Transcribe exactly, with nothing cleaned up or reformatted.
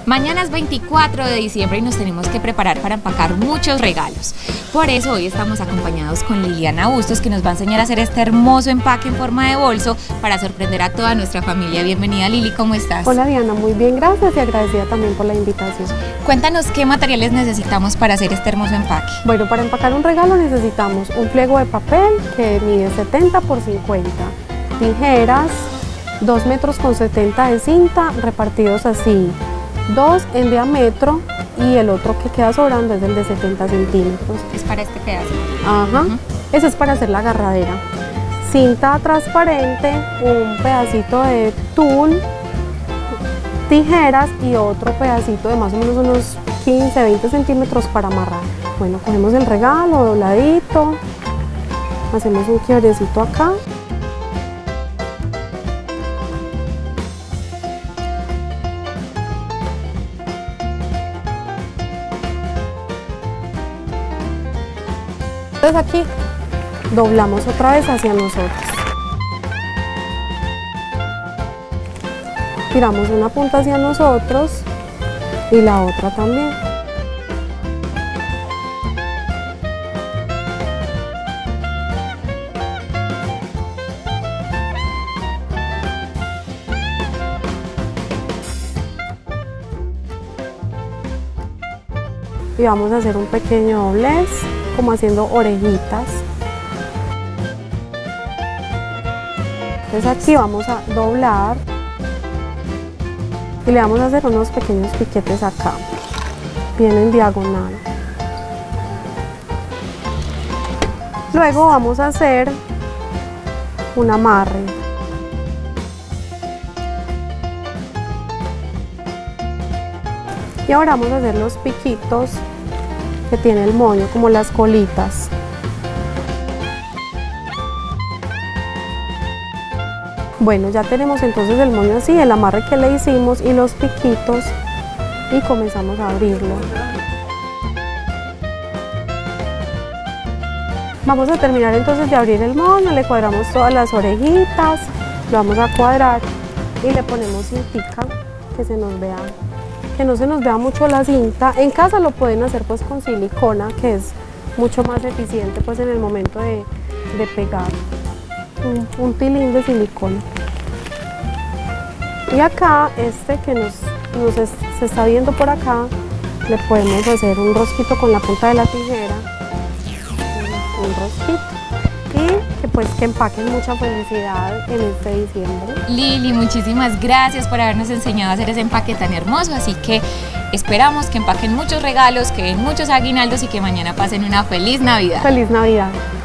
Mañana es veinticuatro de diciembre y nos tenemos que preparar para empacar muchos regalos. Por eso hoy estamos acompañados con Liliana Bustos, que nos va a enseñar a hacer este hermoso empaque en forma de bolso para sorprender a toda nuestra familia. Bienvenida, Lili, ¿cómo estás? Hola Diana, muy bien, gracias y agradecida también por la invitación. Cuéntanos qué materiales necesitamos para hacer este hermoso empaque. Bueno, para empacar un regalo necesitamos un pliego de papel que mide setenta por cincuenta, tijeras, dos metros con setenta de cinta repartidos así, dos en diámetro y el otro que queda sobrando es el de setenta centímetros. Es para este pedazo. Ajá, uh-huh. Ese es para hacer la agarradera. Cinta transparente, un pedacito de tul, tijeras y otro pedacito de más o menos unos quince a veinte centímetros para amarrar. Bueno, cogemos el regalo dobladito, hacemos un quiebrecito acá. Entonces aquí doblamos otra vez hacia nosotros. Tiramos una punta hacia nosotros y la otra también. Y vamos a hacer un pequeño doblez, como haciendo orejitas. Entonces aquí vamos a doblar y le vamos a hacer unos pequeños piquetes acá, bien en diagonal. Luego vamos a hacer un amarre. Y ahora vamos a hacer los piquitos que tiene el moño, como las colitas. Bueno, ya tenemos entonces el moño así, el amarre que le hicimos y los piquitos, y comenzamos a abrirlo. Vamos a terminar entonces de abrir el moño, le cuadramos todas las orejitas, lo vamos a cuadrar y le ponemos cintica que se nos vea, que no se nos vea mucho la cinta. En casa lo pueden hacer pues con silicona, que es mucho más eficiente pues en el momento de, de pegar. Un, un tilín de silicona. Y acá, este que nos, nos es, se está viendo por acá, le podemos hacer un rosquito con la punta de la tijera, un, un rosquito, y que pues que empaquen mucha felicidad en este diciembre. Lili, muchísimas gracias por habernos enseñado a hacer ese empaque tan hermoso, así que esperamos que empaquen muchos regalos, que den muchos aguinaldos y que mañana pasen una feliz Navidad. Feliz Navidad.